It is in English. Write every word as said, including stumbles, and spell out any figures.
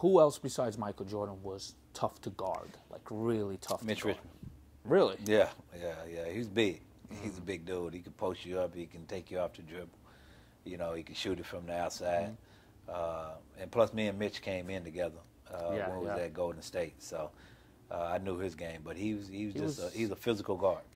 who else besides Michael Jordan was tough to guard, like really tough Mitch to guard? Richmond. Really? Yeah, yeah, yeah. He's big. He's a big dude. He can post you up. He can take you off the dribble. You know, he can shoot it from the outside. Mm-hmm. uh, and plus, me and Mitch came in together uh, yeah, when we yeah. was at Golden State. So uh, I knew his game. But he was he was he just was, a, he's a physical guard.